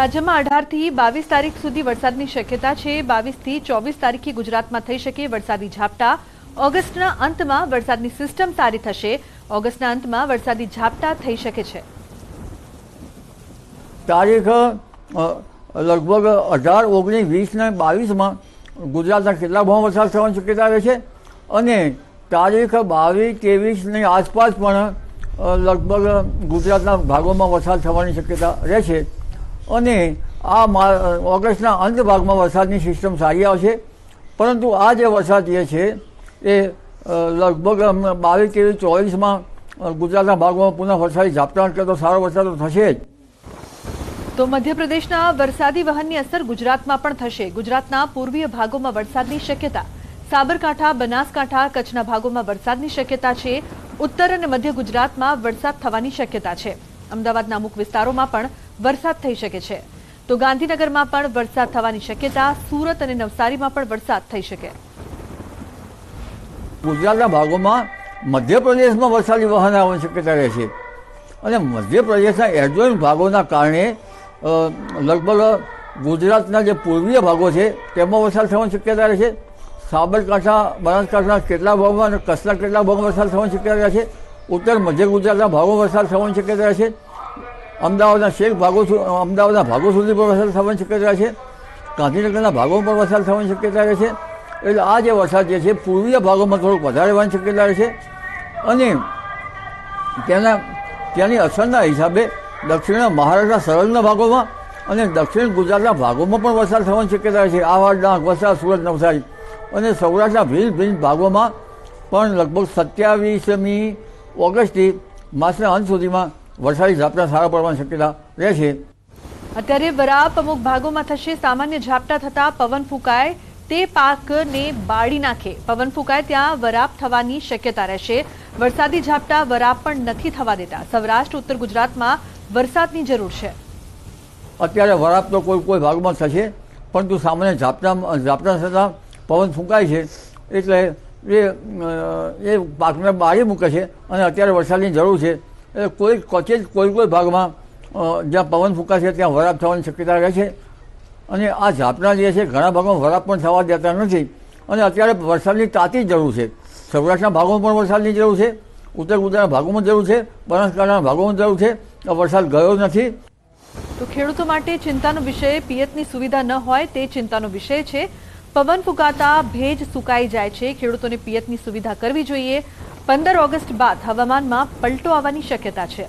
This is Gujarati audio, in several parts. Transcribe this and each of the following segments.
રાજ્યમાં 18 થી 22 તારીખ સુધી વરસાદની શક્યતા છે। 22 થી 24 તારીખે ગુજરાતમાં થઈ શકે વરસાદી ઝાપટા। ઓગસ્ટના અંતમાં વરસાદની સિસ્ટમ સારી થશે। ઓગસ્ટના અંતમાં વરસાદી ઝાપટા થઈ શકે છે। તારીખ લગભગ 18, 19, 20 ને 22 में गुजरातना કેટલા ભાગમાં વરસાદ થવાની શક્યતા રહે છે અને તારીખ 22, 23 ની આસપાસ પણ લગભગ ગુજરાતના ભાગોમાં વરસાદ થવાની શક્યતા રહે છે અને આ ઓગસ્ટના અંત ભાગમાં વરસાદની સિસ્ટમ સારી આવશે। પરંતુ આ જે વરસાદ જે છે એ લગભગ 22, 23, 24 માં ગુજરાતના ભાગોમાં પુનઃ વરસાદી ઝાપટા કરતા તો સારો વરસાદ તો થશે જ। તો મધ્યપ્રદેશના વરસાદી વહનની અસર ગુજરાતમાં પણ થશે। ગુજરાતના પૂર્વીય ભાગોમાં વરસાદની શક્યતા। સાબરકાંઠા, બનાસકાંઠા, કચ્છના ભાગોમાં વરસાદની શક્યતા છે। ઉત્તર અને મધ્ય ગુજરાતમાં વરસાદ થવાની શક્યતા છે। અમદાવાદના અમુક વિસ્તારોમાં પણ વરસાદ થઈ શકે છે। તો ગાંધીનગરમાં પણ વરસાદ થવાની શક્યતા। સુરત અને નવસારીમાં પણ વરસાદ થઈ શકે। ગુજરાતના ભાગોમાં મધ્યપ્રદેશમાં વરસાદી વહન આવવાની શક્યતા રહે છે અને મધ્યપ્રદેશના એડજોઇન્ટ ભાગોના કારણે લગભગ ગુજરાતના જે પૂર્વીય ભાગો છે તેમાં વરસાદ થવાની શક્યતા રહે છે। સાબરકાંઠા, બનાસકાંઠાના કેટલા ભાગોમાં અને કચ્છના કેટલા ભાગોમાં વરસાદ થવાની શક્યતા રહે છે। ઉત્તર મધ્ય ગુજરાતના ભાગોમાં વરસાદ થવાની શક્યતા રહે છે। અમદાવાદના અમદાવાદના ભાગો સુધી પણ વરસાદ થવાની શક્યતા રહે છે। ગાંધીનગરના ભાગોમાં પણ વરસાદ થવાની શક્યતા રહે છે। એટલે આ જે વરસાદ જે છે પૂર્વીય ભાગોમાં થોડોક વધારે રહેવાની શક્યતા રહે છે અને ત્યાંની અસરના હિસાબે દક્ષિણ મહારાષ્ટ્રના સંલગ્ન ભાગોમાં અને દક્ષિણ ગુજરાતના ભાગોમાં પણ વરસાદ થવાની શક્યતા રહે છે। આહવા, ડાંગ, વલસાડ, સુરત, નવસારી અને સૌરાષ્ટ્રના ભિન્ન ભાગોમાં પણ લગભગ 27મી ઓગસ્ટથી માસના અંત સુધીમાં વરસાદી ઝાપટા સારા પડવાની શક્યતા રહે છે। અત્યારે વરાપ અમુક ભાગોમાં થશે। સામાન્ય ઝાપટા થતા પવન ફૂંકાય તે પાકને બાળી નાખે। પવન ફૂંકાય ત્યાં વરાપ થવાની શક્યતા રહેશે। વરસાદી ઝાપટા વરાપ પણ નથી થવા દેતા। સૌરાષ્ટ્ર, ઉત્તર ગુજરાતમાં વરસાદની જરૂર છે। અત્યારે વરાપ તો કોઈ ભાગમાં થશે પરંતુ સામાન્ય ઝાપટા થતાં પવન ફૂંકાય છે એટલે એ પાકને બાળી મૂકે છે અને અત્યારે વરસાદની જરૂર છે। એટલે કોઈ ભાગમાં જ્યાં પવન ફૂંકાશે ત્યાં વરાપ થવાની શક્યતા રહે છે અને આ ઝાપટા જે છે ઘણા ભાગમાં વરાપ પણ થવા દેતા નથી અને અત્યારે વરસાદની તાતી જરૂર છે। સૌરાષ્ટ્રના ભાગોમાં પણ વરસાદની જરૂર છે, ઉત્તર ગુજરાતના ભાગોમાં જરૂર છે, બનાસકાંઠાના ભાગોમાં જરૂર છે। વરસાદ ગયો નથી તો ખેડૂતો માટે ચિંતાનો વિષય પિયતની સુવિધા ન હોય તે ચિંતાનો વિષય છે। પવન ફૂંકાતા ભેજ સુકાઈ જાય છે। ખેડૂતોને પિયતની સુવિધા કરવી જોઈએ। 15 ઓગસ્ટ બાદ હવામાનમાં પલટો આવવાની શક્યતા છે।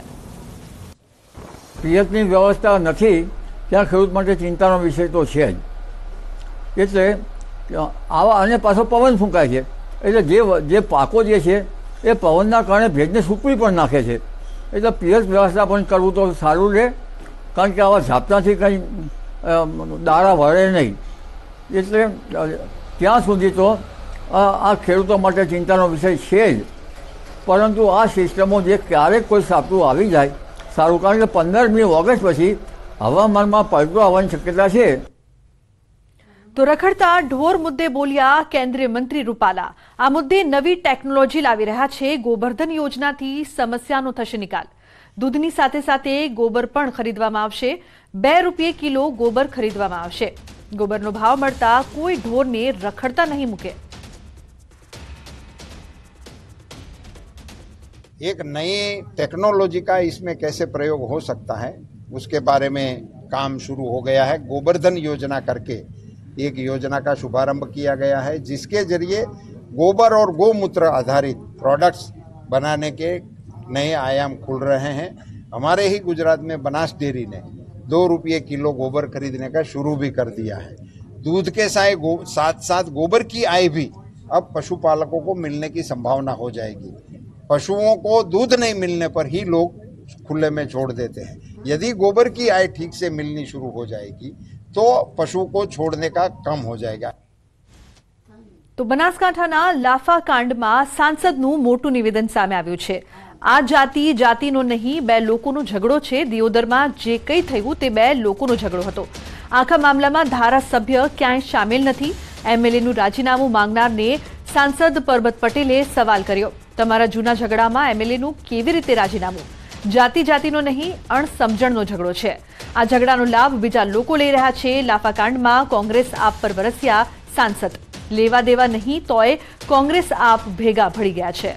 પિયતની વ્યવસ્થા નથી ત્યાં ખેડૂત માટે ચિંતાનો વિષય તો છે જ। એટલે આવા અને પાછો પવન ફૂંકાય છે એટલે જે પાકો જે છે એ પવનના કારણે ભેજને સૂકવી પણ નાખે છે। એટલે પિયત વ્યવસ્થા પણ કરવું તો સારું રહે કારણ કે આવા ઝાપટાથી કંઈ દાણા વળે નહીં। એટલે ત્યાં સુધી તો આ ખેડૂતો માટે ચિંતાનો વિષય છે જ પરંતુ આ સિસ્ટમો જે ક્યારેક કોઈ સાપટું આવી જાય સારું કારણ કે 15મી ઓગસ્ટ પછી હવામાનમાં પલટો આવવાની શક્યતા છે। તો રખડતા ઢોર મુદ્દે બોલ્યા કેન્દ્રીય મંત્રી રૂપાલા। આ મુદ્દે નવી ટેકનોલોજી લાવી રહ્યા છે। ગોબરધન યોજનાથી સમસ્યાનો થશે નિકાલ। દૂધની સાથે સાથે ગોબર પણ ખરીદવામાં આવશે। 2 રૂપિયે કિલો ગોબર ખરીદવામાં આવશે। गोबरનો ભાવ મળતા કોઈ ઢોરને રખડતા નહીં મૂકે। एक नई टेक्नोलॉजी का इसमें कैसे प्रयोग हो सकता है उसके बारे में काम शुरू हो गया है। गोबरधन योजना करके एक योजना का शुभारंभ किया गया है जिसके जरिए गोबर और गोमूत्र आधारित प्रोडक्ट्स बनाने के नए आयाम खुल रहे हैं। हमारे ही गुजरात में बनास डेयरी ने 2 रुपये किलो गोबर खरीदने का शुरू भी कर दिया है। दूध के साथ साथ गोबर की आय भी अब पशुपालकों को मिलने की संभावना हो जाएगी। पशुओं को दूध नहीं मिलने पर ही लोग खुले में छोड़ देते हैं। यदि गोबर की आय ठीक से मिलनी शुरू हो जाएगी तो पशु को छोड़ने का कम हो जाएगा। तो बनासकांठाना लाफा कांडમાં સાંસદનું મોટું નિવેદન સામે આવ્યું છે। આ જાતિનો નહીં 2 લોકોનો ઝઘડો છે। દિયોદરમાં જે કંઈ થયું તે 2 લોકોનો ઝઘડો હતો। આખા મામલામાં ધારાસભ્ય ક્યાંય સામેલ નથી। એમએલએનું રાજીનામું માંગનારને સાંસદ પરબત પટેલે સવાલ કર્યો। તમારા જૂના ઝઘડામાં એમએલએનું કેવી રીતે રાજીનામું? જાતિ જાતિનો નહીં, અણસમજણનો ઝઘડો છે। આ ઝઘડાનો લાભ બીજા લોકો લઈ રહ્યા છે। લાફાકાંડમાં કોંગ્રેસ આપ પર વરસ્યા સાંસદ, લેવા દેવા નહીં તોય કોંગ્રેસ આપ ભેગા ભળી ગયા છે।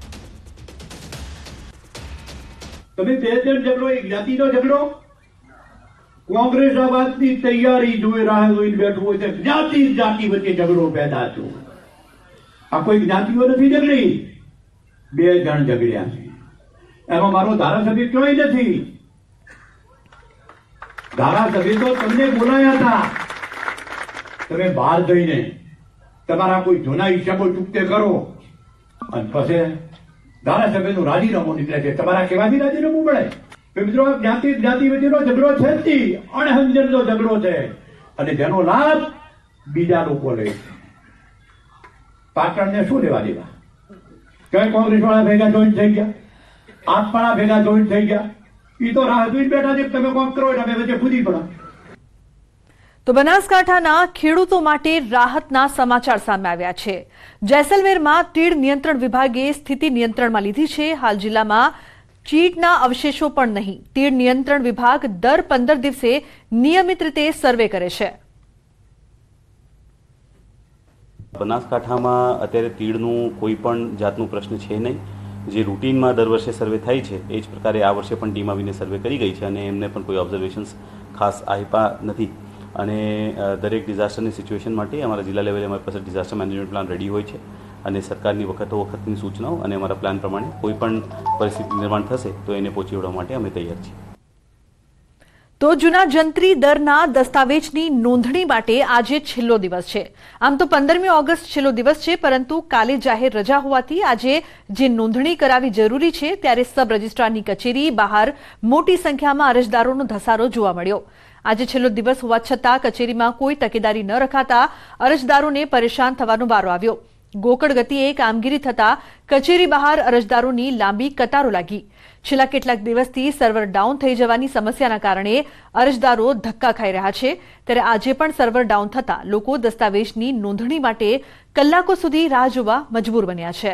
તમે બે જણ ઝઘડો, એક જાતિનો ઝઘડો, કોંગ્રેસ આ વાતની તૈયારી જોઈ રાહ જોઈને બેઠું હોય છે, જાતિ જાતિ વચ્ચે ઝઘડો પેદા થયો। આ કોઈ જ્ઞાતિઓ નથી ઝઘડી, બે જણ ઝઘડ્યા છે। એમાં મારો ધારાસભ્ય ક્યોય નથી। ધારાસભ્ય તો તમને બોલાયા હતા, તમે બહાર જઈને તમારા કોઈ જૂના હિસાબો ચૂકતે કરો અને પછી ધારાસભ્યનું રાજીનામું નીકળે છે। તમારા કેવાથી રાજીનામું મળે? મિત્રો, જ્ઞાતિ વચ્ચેનો ઝઘડો છે જ નહીં, અણસમજણનો ઝઘડો છે અને જેનો લાભ બીજા લોકો લે છે। પાટણને શું લેવા દેવા? કઈ કોંગ્રેસ વાળા ભેગા જોઈન્ટ થઈ ગયા, આપવાળા ભેગા જોઈન્ટ થઈ ગયા, એ તો રાહ જોઈને બેઠા છે તમે કોમ કરો એટલે અમે વચ્ચે કૂદી પડો। તો બનાસકાંઠાના ખેડૂતો માટે રાહતના સમાચાર સામે આવ્યા છે। જેસલમેરમાં તીડ નિયંત્રણ વિભાગે સ્થિતિ નિયંત્રણમાં લીધી છે। હાલ જિલ્લામાં ચીડના અવશેષો પણ નહીં। તીડ નિયંત્રણ વિભાગ દર 15 દિવસે નિયમિત રીતે સર્વે કરે છે। બનાસકાંઠામાં અત્યારે તીડનું કોઈ પણ જાતનું પ્રશ્ન છે નહીં। જે રૂટીનમાં દર વર્ષે સર્વે થાય છે એ જ પ્રકારે આ વર્ષે પણ ટીમ આવીને સર્વે કરી ગઈ છે અને એમને પણ કોઈ ઓબ્ઝર્વેશન્સ ખાસ આપ્યા નથી। અને દરેક ડિઝાસ્ટરની સિચ્યુએશન માટે અમારા જિલ્લા લેવલે અમારી પાસે ડિઝાસ્ટર મેનેજમેન્ટ પ્લાન રેડી હોય છે અને સરકારની વખતની સૂચનાઓ અને અમારા પ્લાન પ્રમાણે કોઈ પણ પરિસ્થિતિ નિર્માણ થશે તો એને પહોંચી વળવા માટે અમે તૈયાર છીએ। તો જૂના જંત્રી દરના દસ્તાવેજની નોંધણી માટે આજે છેલ્લો દિવસ છે। આમ તો 15મી ઓગસ્ટ છેલ્લો દિવસ છે, પરંતુ કાલે જાહેર રજા હોવાથી આજે જે નોંધણી કરાવી જરૂરી છે ત્યારે સબ રજિસ્ટ્રારની કચેરી બહાર મોટી સંખ્યામાં અરજદારોનો ધસારો જોવા મળ્યો। આજે છેલ્લો દિવસ હોવા છતાં કચેરીમાં કોઈ તકેદારી ન રખાતા અરજદારોને પરેશાન થવાનો વારો આવ્યો। ગોકળ ગતિએ કામગીરી થતા કચેરી બહાર અરજદારોની લાંબી કતારો લાગી। છેલ્લા કેટલાક દિવસથી સર્વર ડાઉન થઈ જવાની સમસ્યાના કારણે અરજદારો ધક્કા ખાઈ રહ્યા છે, ત્યારે આજે પણ સર્વર ડાઉન થતા લોકો દસ્તાવેજની નોંધણી માટે કલાકો સુધી રાહ જોવા મજબૂર બન્યા છે।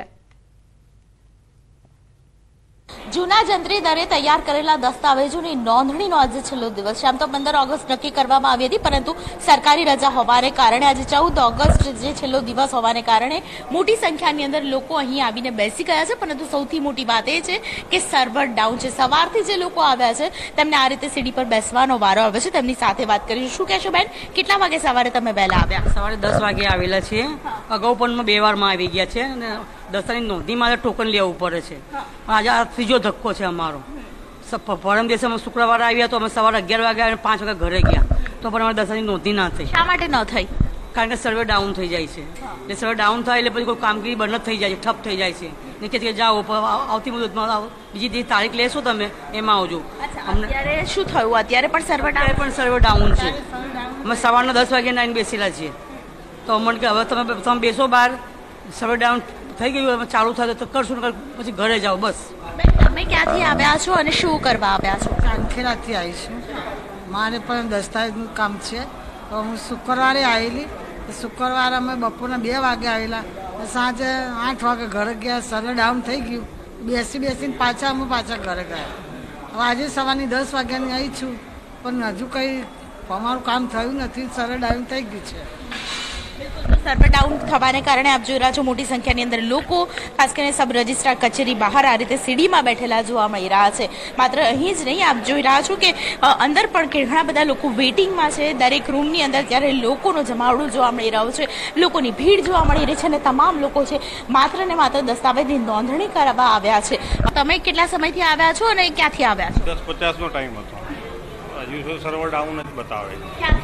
જૂના જંત્રી દરે તૈયાર કરેલા દસ્તાવેજોની નોંધણીનો આજે છેલ્લો દિવસ છે। આમ તો 15 ઓગસ્ટ નક્કી કરવામાં આવી હતી, પરંતુ સરકારી રજા હોવાને કારણે આજે 14 ઓગસ્ટ જે છેલ્લો દિવસ હોવાને કારણે મોટી સંખ્યાની અંદર લોકો અહીં આવીને બેસી ગયા છે। પરંતુ સૌથી મોટી વાત એ છે કે સર્વર ડાઉન છે। સવારથી જે લોકો આવ્યા છે તેમને આ રીતે સીડી પર બેસવાનો વારો આવ્યો છે। તેમની સાથે વાત કરીશું। શું કહેશો બેન, કેટલા વાગે સવારે તમે વહેલા આવ્યા? સવારે 10 વાગે આવેલા છીએ। અગાઉ પણ 2 વારમાં આવી ગયા છે અને દસ્તાની નોંધણી માટે ટોકન લેવું પડે છે। આજે આ ત્રીજો ધક્કો છે અમારો। પરમ દિવસે અમે શુક્રવારે આવ્યા તો અમે સવારે 11 વાગે અને 5 વાગે ઘરે ગયા તો પણ અમારી દસ્તાની નોંધણી ના થઈ। શા માટે ન થઈ? કારણ કે સર્વે ડાઉન થઈ જાય છે। એટલે સર્વે ડાઉન થાય એટલે પછી કોઈ કામગીરી બંધ થઈ જાય છે, ઠપ થઈ જાય છે। ને કે જાઓ આવતી મુદતમાં બીજી તારીખ લેશો તમે એમાં આવજો। અત્યારે શું થયું? અત્યારે પણ સર્વે ડાઉન છે। અમે સવારના 10 વાગે આવીને બેસેલા છીએ તો અમને કે હવે તમે બેસો બહાર, સર્વે ડાઉન થઈ ગયું, હવે ચાલુ થાય તો કરશું, પછી ઘરે જાઓ બસ। તમે ક્યાંથી આવ્યા છો અને શું કરવા આવ્યા છો? ચાંદખેડાથી આવી છું। મારે પણ દસ્તાવેજનું કામ છે તો હું શુક્રવારે આવેલી। શુક્રવારે અમે બપોરના 2 વાગે આવેલા, સાંજે 8 વાગે ઘરે ગયા। સર્વે ડાઉન થઈ ગયું, બેસીને અમે પાછા ઘરે ગયા। હવે આજે સવારની 10 વાગ્યાની આવી છું પણ હજુ કંઈ અમારું કામ થયું નથી, સર્વે ડાઉન થઈ ગયું છે। સર્વર ડાઉન થવાને કારણે આપ જોઈ રહ્યા છો મોટી સંખ્યાની અંદર લોકો ખાસ કરીને સબ રજિસ્ટ્રાર કચેરી બહાર આ રીતે સીડીમાં બેઠેલા જોવા મળી રહ્યા છે। માત્ર અહીં જ નહીં, આપ જોઈ રહ્યા છો કે અંદર પણ ઘણા બધા લોકો વેઇટિંગમાં છે દરેક રૂમની અંદર। ત્યારે લોકોનો જમાવડો જોવા મળી રહ્યો છે, લોકોની ભીડ જોવા મળી રહી છે અને તમામ લોકો છે માત્ર ને માત્ર દસ્તાવેજની નોંધણી કરવા આવ્યા છે। તમે કેટલા સમયથી આવ્યા છો અને ક્યાંથી આવ્યા છો? 10:50 નો ટાઈમ હતો, હજુ સર્વર ડાઉન જ બતાવે છે।